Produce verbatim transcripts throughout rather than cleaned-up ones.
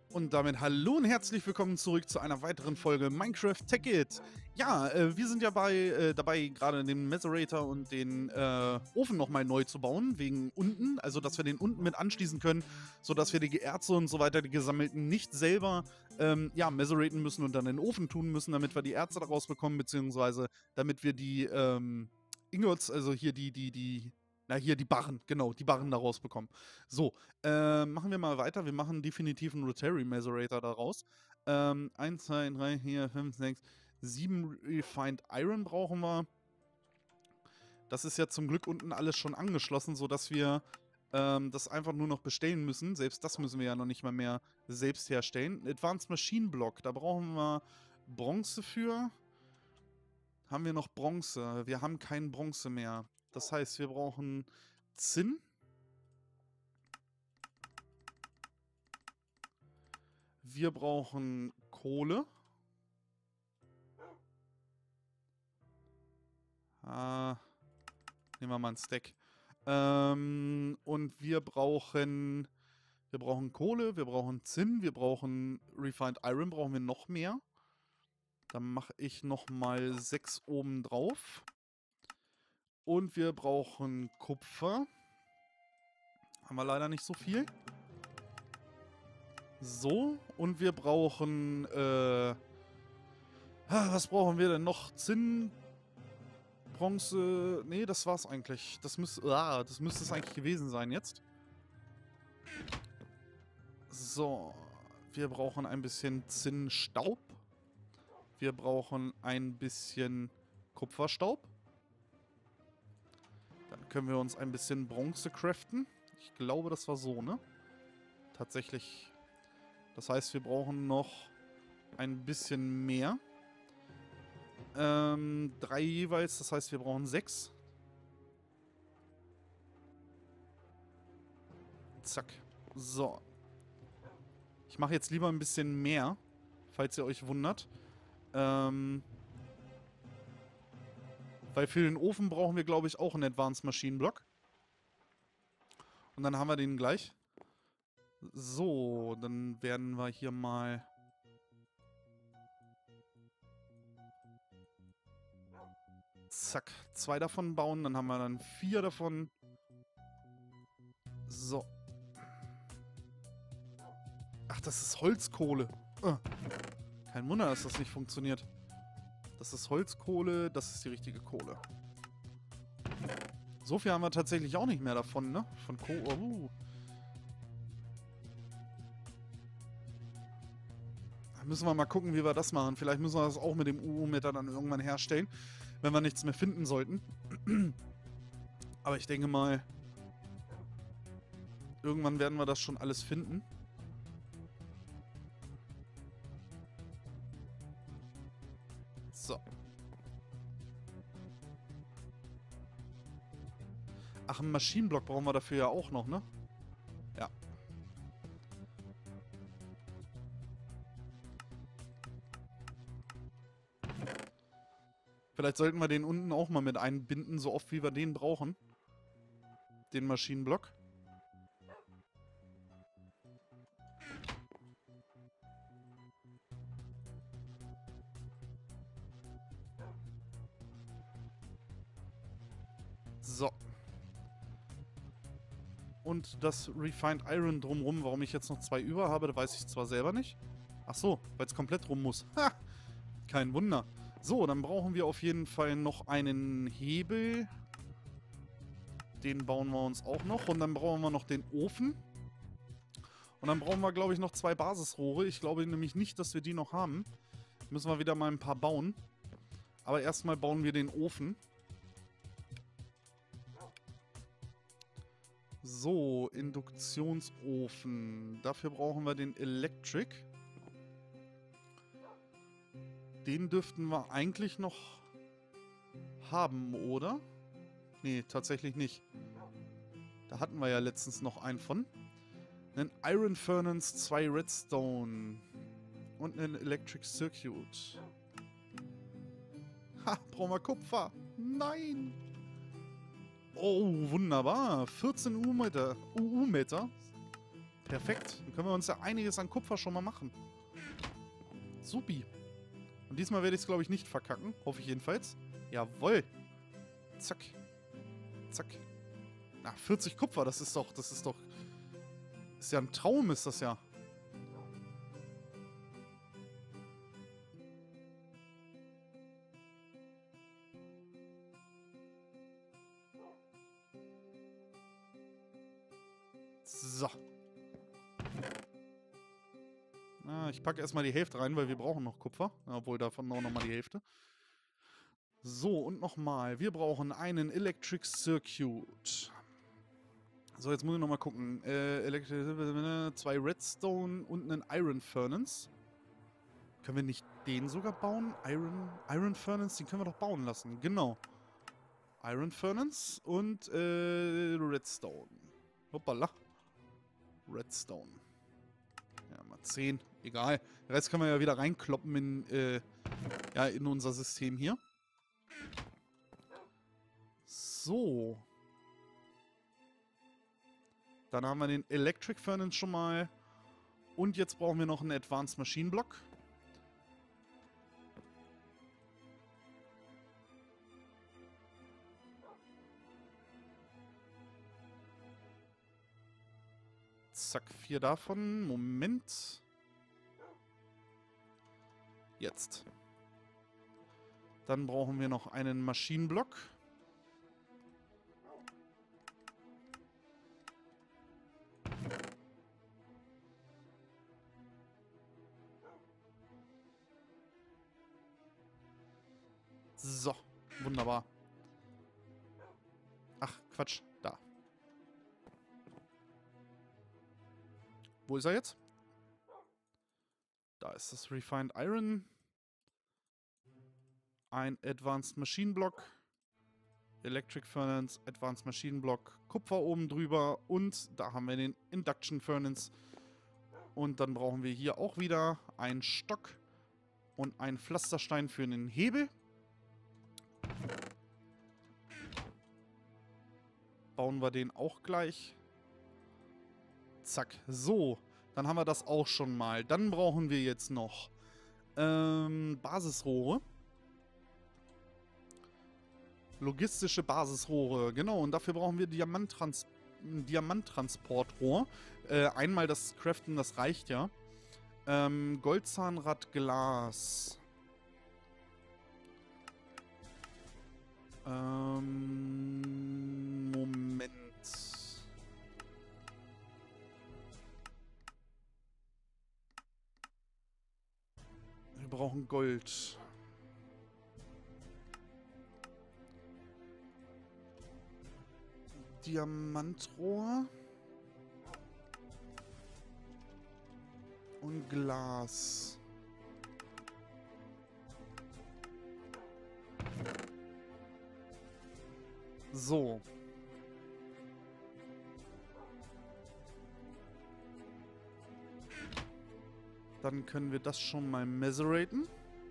Und damit hallo und herzlich willkommen zurück zu einer weiteren Folge Minecraft Tech It. Ja, äh, wir sind ja bei, äh, dabei, gerade den Macerator und den äh, Ofen nochmal neu zu bauen, wegen unten. Also, dass wir den unten mit anschließen können, sodass wir die Erze und so weiter, die gesammelten, nicht selber ähm, ja, maceraten müssen und dann in den Ofen tun müssen, damit wir die Erze daraus bekommen, beziehungsweise damit wir die ähm, Ingots, also hier die, die, die, na hier die Barren, genau, die Barren daraus bekommen. So, äh, machen wir mal weiter. Wir machen definitiv einen Rotary Macerator daraus. Ähm, eins, zwei, drei, vier, fünf, sechs, sieben Refined Iron brauchen wir. Das ist ja zum Glück unten alles schon angeschlossen, sodass wir ähm, das einfach nur noch bestellen müssen. Selbst das müssen wir ja noch nicht mal mehr selbst herstellen. Advanced Machine Block, da brauchen wir Bronze für. Haben wir noch Bronze? Wir haben kein Bronze mehr. Das heißt, wir brauchen Zinn. Wir brauchen Kohle. Ah, nehmen wir mal ein Stack. Ähm, und wir brauchen, wir brauchen Kohle, wir brauchen Zinn, wir brauchen Refined Iron, brauchen wir noch mehr. Dann mache ich nochmal sechs oben drauf. Und wir brauchen Kupfer. Haben wir leider nicht so viel. So, und wir brauchen, äh, was brauchen wir denn noch? Zinn, Bronze, nee, das war's eigentlich. Das müsste, ah, das müsste es eigentlich gewesen sein jetzt. So, wir brauchen ein bisschen Zinnstaub. Wir brauchen ein bisschen Kupferstaub. Dann können wir uns ein bisschen Bronze craften. Ich glaube, das war so, ne? Tatsächlich. Das heißt, wir brauchen noch ein bisschen mehr. Ähm, drei jeweils, das heißt, wir brauchen sechs. Zack. So. Ich mache jetzt lieber ein bisschen mehr, falls ihr euch wundert. Ähm, weil für den Ofen brauchen wir, glaube ich, auch einen Advanced Machine Block. Und dann haben wir den gleich. So, dann werden wir hier mal... Zack, zwei davon bauen. Dann haben wir dann vier davon. So. Ach, das ist Holzkohle. Uh. Kein Wunder, dass das nicht funktioniert. Das ist Holzkohle, das ist die richtige Kohle. So viel haben wir tatsächlich auch nicht mehr davon, ne? Von Kohle. Uh. Da müssen wir mal gucken, wie wir das machen. Vielleicht müssen wir das auch mit dem U U-Meter dann irgendwann herstellen, wenn wir nichts mehr finden sollten. Aber ich denke mal, irgendwann werden wir das schon alles finden. So. Ach, einen Maschinenblock brauchen wir dafür ja auch noch, ne? Ja. Vielleicht sollten wir den unten auch mal mit einbinden, so oft wie wir den brauchen. Den Maschinenblock. So. Und das Refined Iron drumrum, warum ich jetzt noch zwei über habe, da weiß ich zwar selber nicht. Ach so, weil es komplett rum muss. Ha! Kein Wunder. So, dann brauchen wir auf jeden Fall noch einen Hebel. Den bauen wir uns auch noch. Und dann brauchen wir noch den Ofen. Und dann brauchen wir, glaube ich, noch zwei Basisrohre. Ich glaube nämlich nicht, dass wir die noch haben. Müssen wir wieder mal ein paar bauen. Aber erstmal bauen wir den Ofen. So, Induktionsofen. Dafür brauchen wir den Electric. Den dürften wir eigentlich noch haben, oder? Nee, tatsächlich nicht. Da hatten wir ja letztens noch einen von. Einen Iron Furnace, zwei Redstone und einen Electric Circuit. Ha, brauchen wir Kupfer. Nein! Oh, wunderbar. vierzehn U U-Meter. U U-Meter. Perfekt. Dann können wir uns ja einiges an Kupfer schon mal machen. Supi. Und diesmal werde ich es, glaube ich, nicht verkacken. Hoffe ich jedenfalls. Jawohl. Zack. Zack. Na, vierzig Kupfer, das ist doch, das ist doch... Ist ja ein Traum, ist das ja. So. Na, ich packe erstmal die Hälfte rein, weil wir brauchen noch Kupfer. Obwohl, davon auch nochmal die Hälfte. So, und nochmal. Wir brauchen einen Electric Circuit. So, jetzt muss ich nochmal gucken. Äh, Electric, zwei Redstone und einen Iron Furnace. Können wir nicht den sogar bauen? Iron, Iron Furnace, den können wir doch bauen lassen. Genau. Iron Furnace und äh, Redstone. Hoppala. Redstone. Ja, mal zehn. Egal. Den Rest können wir ja wieder reinkloppen in, äh, ja, in unser System hier. So. Dann haben wir den Electric Furnace schon mal. Und jetzt brauchen wir noch einen Advanced Machine Block. Zack, vier davon. Moment. Jetzt. Dann brauchen wir noch einen Maschinenblock. So, wunderbar. Ach, Quatsch, da. Wo ist er jetzt? Da ist das Refined Iron. Ein Advanced Machine Block. Electric Furnace, Advanced Machine Block, Kupfer oben drüber und da haben wir den Induction Furnace. Und dann brauchen wir hier auch wieder einen Stock und einen Pflasterstein für einen Hebel. Bauen wir den auch gleich. Zack. So, dann haben wir das auch schon mal. Dann brauchen wir jetzt noch ähm, Basisrohre. Logistische Basisrohre, genau. Und dafür brauchen wir Diamanttrans Diamanttransportrohr. Äh, einmal das Craften, das reicht ja. Ähm, Goldzahnrad, Glas. Ähm, Moment. Wir brauchen Gold. Diamantrohr. Und Glas. So. Dann können wir das schon mal maceraten.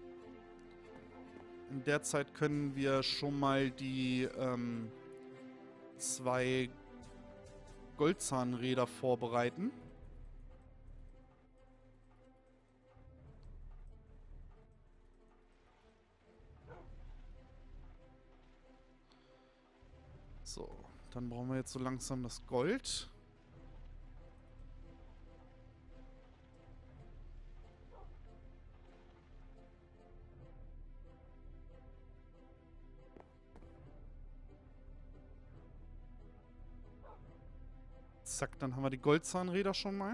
In der Zeit können wir schon mal die ähm, zwei Goldzahnräder vorbereiten. So, dann brauchen wir jetzt so langsam das Gold. Zack, dann haben wir die Goldzahnräder schon mal.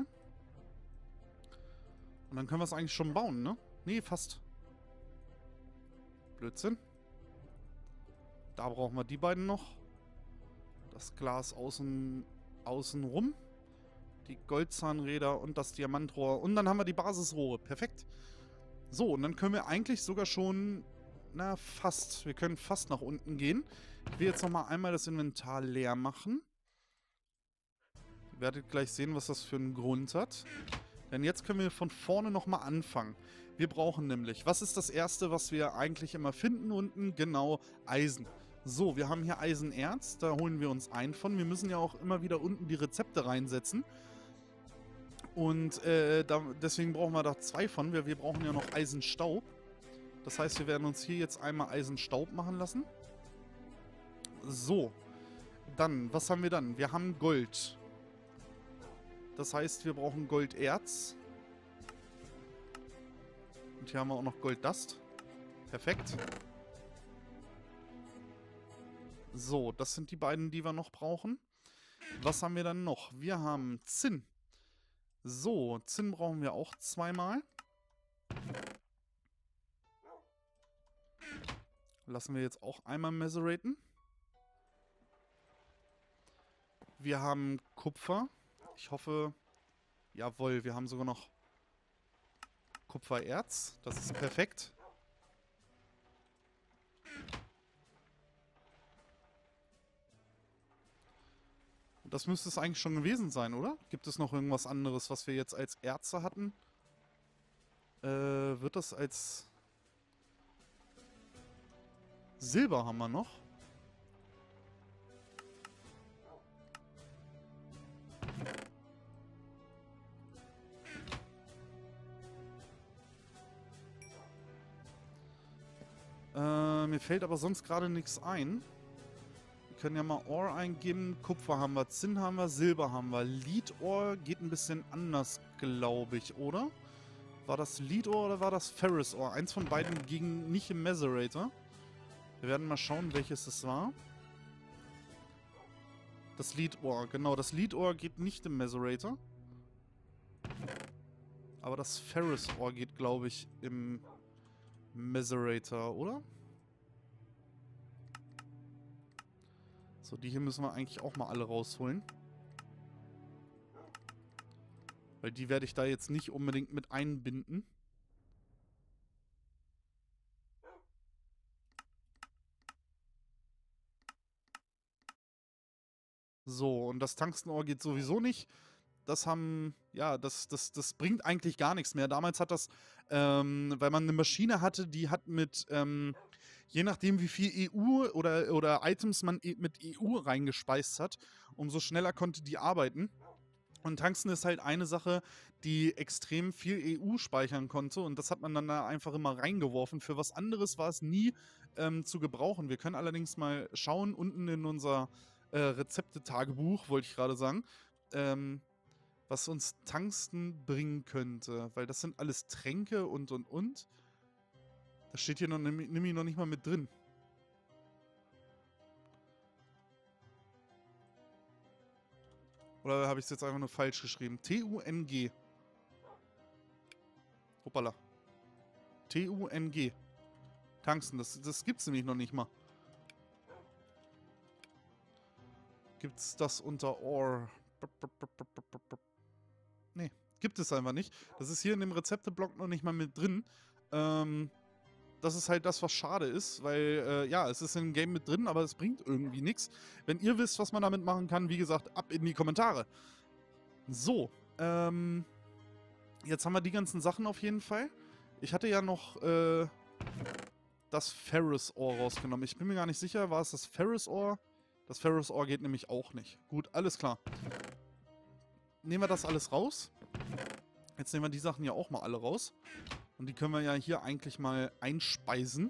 Und dann können wir es eigentlich schon bauen, ne? Nee, fast. Blödsinn. Da brauchen wir die beiden noch. Das Glas außen, außen rum. Die Goldzahnräder und das Diamantrohr. Und dann haben wir die Basisrohre. Perfekt. So, und dann können wir eigentlich sogar schon... Na, fast. Wir können fast nach unten gehen. Ich will jetzt nochmal einmal das Inventar leer machen. Ihr werdet gleich sehen, was das für einen Grund hat. Denn jetzt können wir von vorne nochmal anfangen. Wir brauchen nämlich, was ist das Erste, was wir eigentlich immer finden unten? Genau, Eisen. So, wir haben hier Eisenerz, da holen wir uns ein von. Wir müssen ja auch immer wieder unten die Rezepte reinsetzen. Und äh, da, deswegen brauchen wir da zwei von. Wir, wir brauchen ja noch Eisenstaub. Das heißt, wir werden uns hier jetzt einmal Eisenstaub machen lassen. So. Dann, was haben wir dann? Wir haben Gold. Das heißt, wir brauchen Golderz. Und hier haben wir auch noch Golddust. Perfekt. So, das sind die beiden, die wir noch brauchen. Was haben wir dann noch? Wir haben Zinn. So, Zinn brauchen wir auch zweimal. Lassen wir jetzt auch einmal maceraten. Wir haben Kupfer. Ich hoffe, jawohl, wir haben sogar noch Kupfererz. Das ist perfekt. Das müsste es eigentlich schon gewesen sein, oder? Gibt es noch irgendwas anderes, was wir jetzt als Erze hatten? Äh, wird das als Silber haben wir noch? Äh, mir fällt aber sonst gerade nichts ein. Wir können ja mal Ore eingeben. Kupfer haben wir, Zinn haben wir, Silber haben wir. Lead Ore geht ein bisschen anders, glaube ich, oder? War das Lead Ore oder war das Ferrous Ore? Eins von beiden ging nicht im Macerator. Wir werden mal schauen, welches es war. Das Lead Ore, genau. Das Lead Ore geht nicht im Macerator. Aber das Ferrous Ore geht, glaube ich, im Macerator, oder? So, die hier müssen wir eigentlich auch mal alle rausholen. Weil die werde ich da jetzt nicht unbedingt mit einbinden. So, und das Tungstenohr geht sowieso nicht. Das haben, ja, das, das, das bringt eigentlich gar nichts mehr. Damals hat das, ähm, weil man eine Maschine hatte, die hat mit, ähm, je nachdem wie viel E U oder, oder Items man mit E U reingespeist hat, umso schneller konnte die arbeiten. Und Tungsten ist halt eine Sache, die extrem viel E U speichern konnte und das hat man dann da einfach immer reingeworfen. Für was anderes war es nie ähm, zu gebrauchen. Wir können allerdings mal schauen, unten in unser äh, Rezepte-Tagebuch, wollte ich gerade sagen, ähm, was uns Tungsten bringen könnte. Weil das sind alles Tränke und und und. Das steht hier noch, nämlich noch nicht mal mit drin. Oder habe ich es jetzt einfach nur falsch geschrieben? T U N G. Hoppala. T U N G. Tungsten, das, das gibt es nämlich noch nicht mal. Gibt es das unter Ore? Nee, gibt es einfach nicht. Das ist hier in dem Rezepteblock noch nicht mal mit drin. Ähm, das ist halt das, was schade ist, weil, äh, ja, es ist im Game mit drin, aber es bringt irgendwie nichts. Wenn ihr wisst, was man damit machen kann, wie gesagt, ab in die Kommentare. So, ähm, jetzt haben wir die ganzen Sachen auf jeden Fall. Ich hatte ja noch, äh, das Ferrous Ore rausgenommen. Ich bin mir gar nicht sicher, war es das Ferrous Ore? Das Ferrous Ore geht nämlich auch nicht. Gut, alles klar. Nehmen wir das alles raus. Jetzt nehmen wir die Sachen ja auch mal alle raus. Und die können wir ja hier eigentlich mal einspeisen.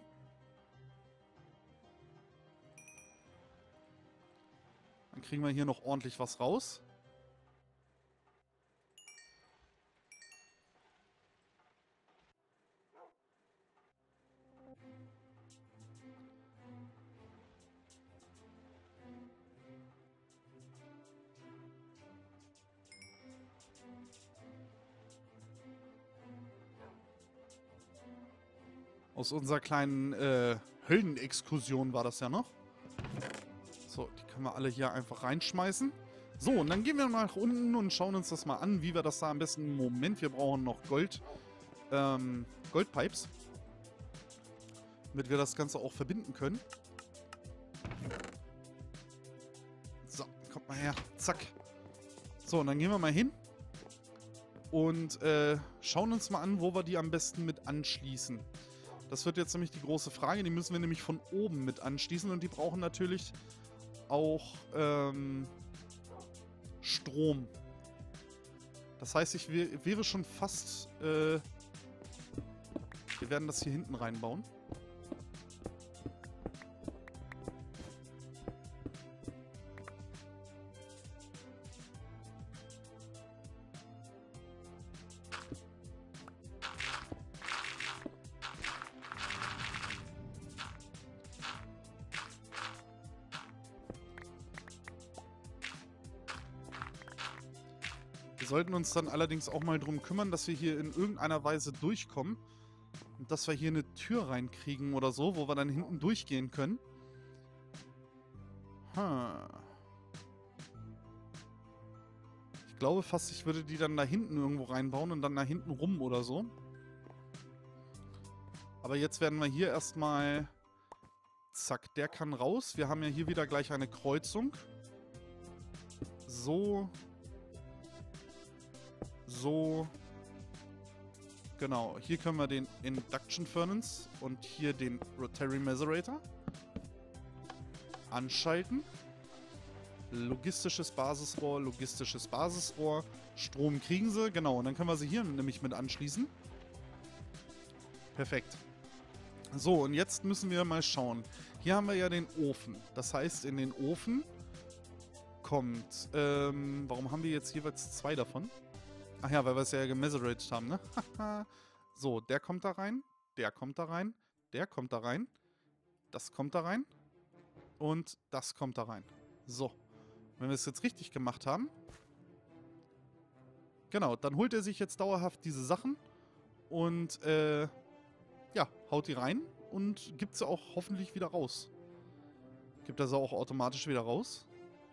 Dann kriegen wir hier noch ordentlich was raus. Aus unserer kleinen äh, Höllenexkursion war das ja noch. So, die können wir alle hier einfach reinschmeißen. So, und dann gehen wir mal nach unten und schauen uns das mal an, wie wir das da am besten... Moment, wir brauchen noch Gold. Ähm, Goldpipes. Damit wir das Ganze auch verbinden können. So, kommt mal her. Zack. So, und dann gehen wir mal hin. Und äh, schauen uns mal an, wo wir die am besten mit anschließen. Das wird jetzt nämlich die große Frage. Die müssen wir nämlich von oben mit anschließen. Und die brauchen natürlich auch ähm, Strom. Das heißt, ich wär, wäre schon fast... Äh, wir werden das hier hinten reinbauen. Wir sollten uns dann allerdings auch mal drum kümmern, dass wir hier in irgendeiner Weise durchkommen. Und dass wir hier eine Tür reinkriegen oder so, wo wir dann hinten durchgehen können. Hm. Ich glaube fast, ich würde die dann da hinten irgendwo reinbauen und dann da hinten rum oder so. Aber jetzt werden wir hier erstmal... Zack, der kann raus. Wir haben ja hier wieder gleich eine Kreuzung. So... So. Genau. Hier können wir den Induction Furnace und hier den Rotary Macerator anschalten. Logistisches Basisrohr, logistisches Basisrohr. Strom kriegen sie. Genau. Und dann können wir sie hier nämlich mit anschließen. Perfekt. So, und jetzt müssen wir mal schauen. Hier haben wir ja den Ofen. Das heißt, in den Ofen kommt... Ähm, warum haben wir jetzt jeweils zwei davon? Ach ja, weil wir es ja gemacerated haben, ne? So, der kommt da rein, der kommt da rein, der kommt da rein, das kommt da rein und das kommt da rein. So, wenn wir es jetzt richtig gemacht haben, genau, dann holt er sich jetzt dauerhaft diese Sachen und, äh, ja, haut die rein und gibt sie auch hoffentlich wieder raus. Gibt er sie auch automatisch wieder raus?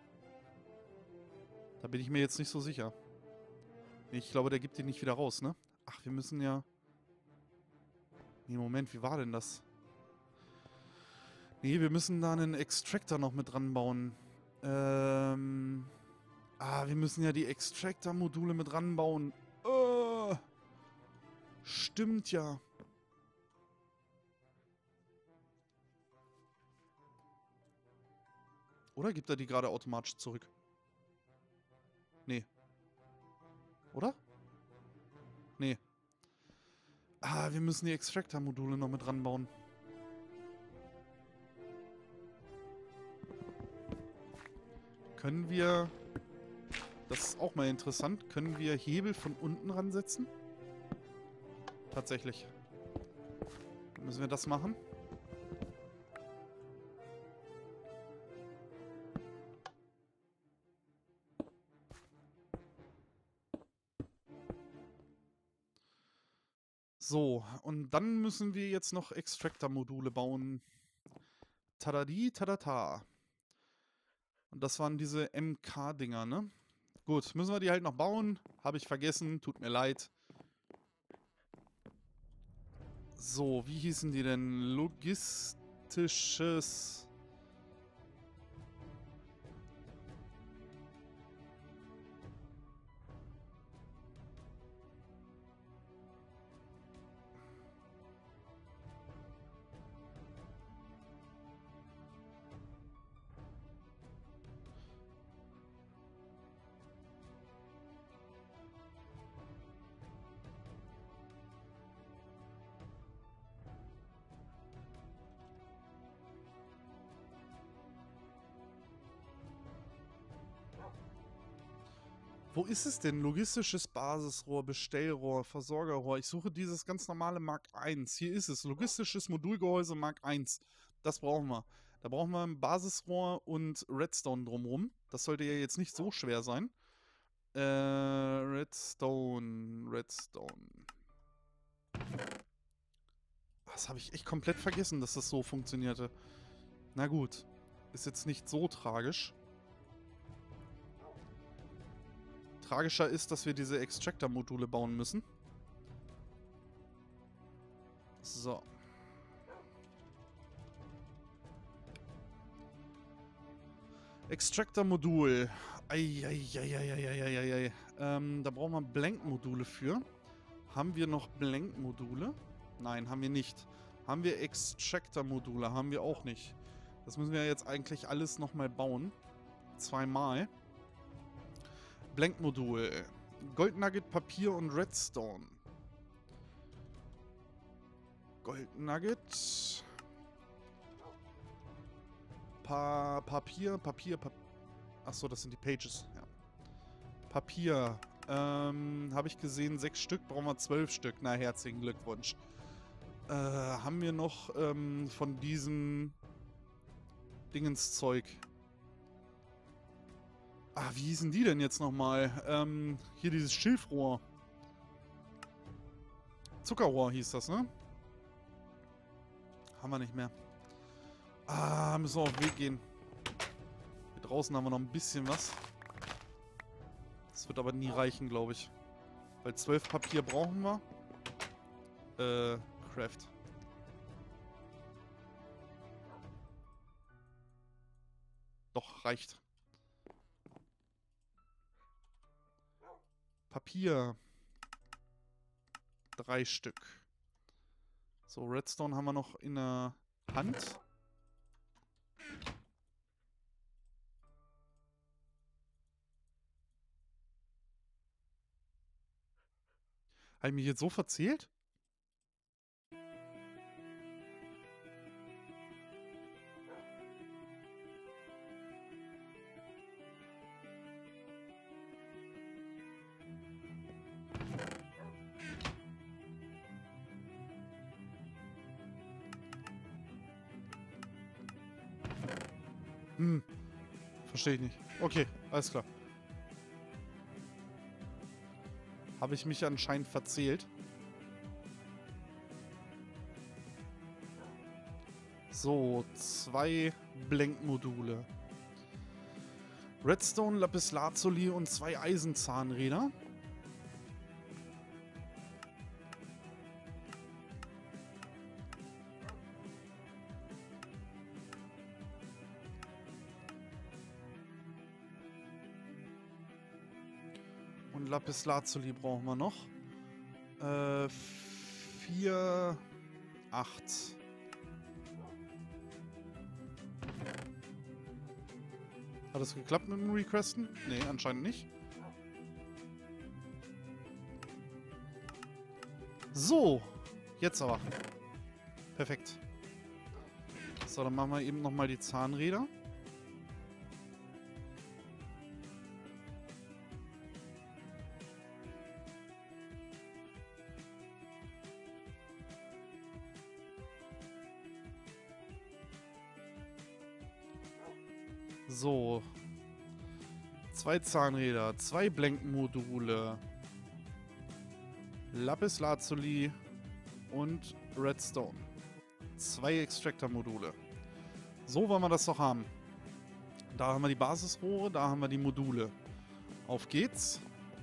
Da bin ich mir jetzt nicht so sicher. Ich glaube, der gibt die nicht wieder raus, ne? Ach, wir müssen ja... Nee, Moment, wie war denn das? Nee, wir müssen da einen Extractor noch mit dran bauen. Ähm... Ah, wir müssen ja die Extractor-Module mit ranbauen. Oh, stimmt ja. Oder gibt er die gerade automatisch zurück? Nee. Oder? Nee. Ah, wir müssen die Extractor-Module noch mit ranbauen. Können wir... Das ist auch mal interessant. Können wir Hebel von unten ransetzen? Tatsächlich. Dann müssen wir das machen. So, und dann müssen wir jetzt noch Extractor-Module bauen. Tadadi, tadata. Und das waren diese M K-Dinger, ne? Gut, müssen wir die halt noch bauen. Habe ich vergessen, tut mir leid. So, wie hießen die denn? Logistisches... Wo ist es denn? Logistisches Basisrohr, Bestellrohr, Versorgerrohr. Ich suche dieses ganz normale Mark eins. Hier ist es. Logistisches Modulgehäuse Mark eins. Das brauchen wir. Da brauchen wir ein Basisrohr und Redstone drumrum. Das sollte ja jetzt nicht so schwer sein. Äh, Redstone, Redstone. Das habe ich echt komplett vergessen, dass das so funktionierte. Na gut. Ist jetzt nicht so tragisch. Tragischer ist, dass wir diese Extractor-Module bauen müssen. So. Extractor-Modul. Eieieiei. Ähm, da brauchen wir Blank-Module für. Haben wir noch Blank-Module? Nein, haben wir nicht. Haben wir Extractor-Module? Haben wir auch nicht. Das müssen wir jetzt eigentlich alles nochmal bauen. Zweimal. Blank-Modul. Gold Nugget, Papier und Redstone. Gold Nugget. Pa Papier, Papier, Papier. Achso, das sind die Pages. Ja. Papier. Ähm, habe ich gesehen, sechs Stück, brauchen wir zwölf Stück. Na, herzlichen Glückwunsch. Äh, haben wir noch ähm, von diesem Dingenszeug. Ah, wie hießen die denn jetzt nochmal? Ähm, hier dieses Schilfrohr. Zuckerrohr hieß das, ne? Haben wir nicht mehr. Ah, müssen wir auf den Weg gehen. Hier draußen haben wir noch ein bisschen was. Das wird aber nie reichen, glaube ich. Weil zwölf Papier brauchen wir. Äh, Craft. Doch, reicht. Papier. Drei Stück. So, Redstone haben wir noch in der Hand. Habe ich mich jetzt so verzählt? Hm. Verstehe ich nicht. Okay, alles klar. Habe ich mich anscheinend verzählt. So, zwei Blendmodule. Redstone, Lapislazuli und zwei Eisenzahnräder. Und Lapislazuli brauchen wir noch. Äh, vier, acht. Hat das geklappt mit dem Requesten? Nee, anscheinend nicht. So, jetzt aber. Perfekt. So, dann machen wir eben nochmal die Zahnräder. So. Zwei Zahnräder, zwei Blenkenmodule, Lapislazuli und Redstone. Zwei Extractor-Module. So wollen wir das doch haben. Da haben wir die Basisrohre, da haben wir die Module. Auf geht's.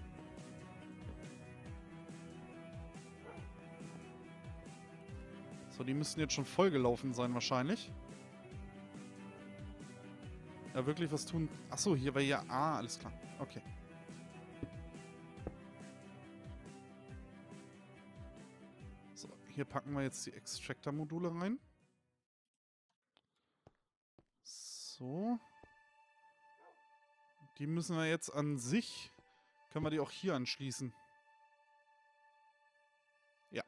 So, die müssten jetzt schon vollgelaufen sein wahrscheinlich. Ja, wirklich was tun. Achso, hier war ja... Ah, alles klar. Okay. So, hier packen wir jetzt die Extractor-Module rein. So. Die müssen wir jetzt an sich... Können wir die auch hier anschließen. Ja.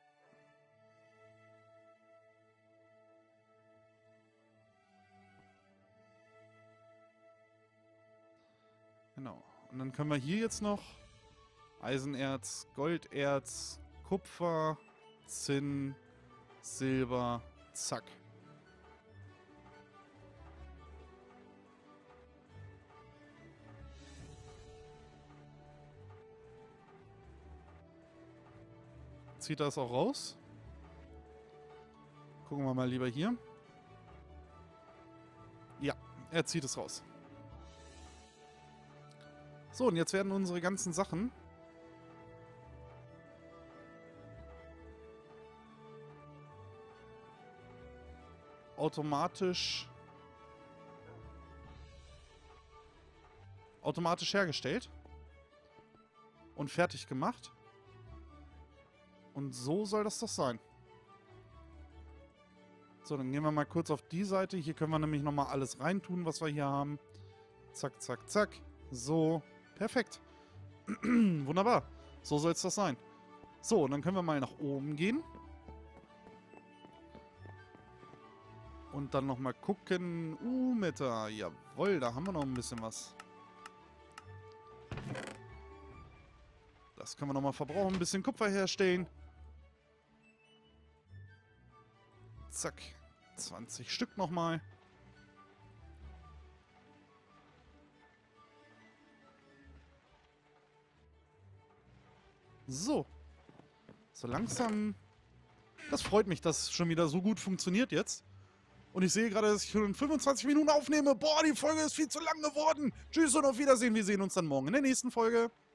Genau. Und dann können wir hier jetzt noch Eisenerz, Golderz, Kupfer, Zinn, Silber, zack. Zieht das auch raus? Gucken wir mal lieber hier. Ja, er zieht es raus. So, und jetzt werden unsere ganzen Sachen automatisch automatisch hergestellt und fertig gemacht. Und so soll das doch sein. So, dann gehen wir mal kurz auf die Seite. Hier können wir nämlich nochmal alles reintun, was wir hier haben. Zack, zack, zack. So, perfekt. Wunderbar. So soll es das sein. So, und dann können wir mal nach oben gehen. Und dann nochmal gucken. Uh, Meta. Jawohl, da haben wir noch ein bisschen was. Das können wir nochmal verbrauchen. Ein bisschen Kupfer herstellen. Zack. zwanzig Stück nochmal. So. So langsam. Das freut mich, dass es schon wieder so gut funktioniert jetzt. Und ich sehe gerade, dass ich schon fünfundzwanzig Minuten aufnehme. Boah, die Folge ist viel zu lang geworden. Tschüss und auf Wiedersehen. Wir sehen uns dann morgen in der nächsten Folge.